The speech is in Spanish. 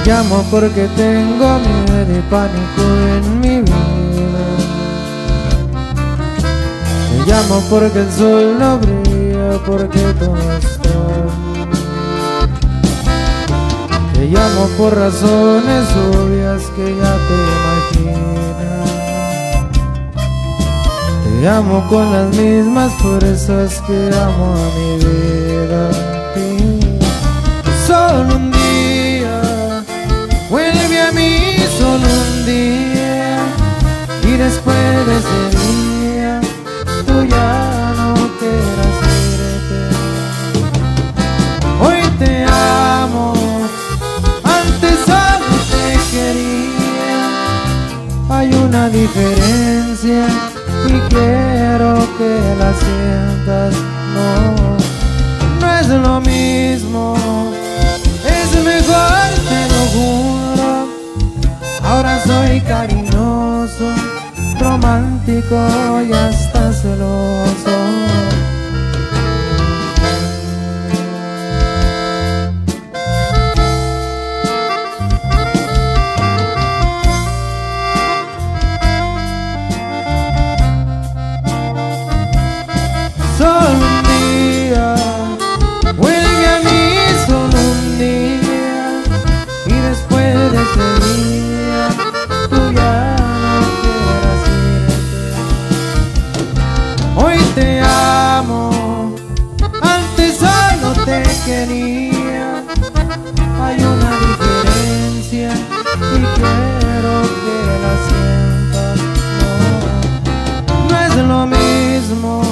llamo porque tengo miedo y pánico en mi vida. Te llamo porque el sol no brilla, porque tú no estás. Te llamo por razones obvias que ya te imaginas. Te amo con las mismas fuerzas que amo a mi vida. Solo un día, vuelve a mí solo un día, y después de ese día tú ya no quieras irte. Hoy te amo, antes solo te quería. Hay una diferencia y quiero que la sientas. No es lo mismo, es mejor, te lo juro. Ahora soy cariñoso, romántico y hasta celoso. Solo un día, vuelve a mí solo un día, y después de ese día tú ya no quieras irte. Hoy te amo, antes solo te quería. Hay una diferencia y quiero que la sientas. No es lo mismo,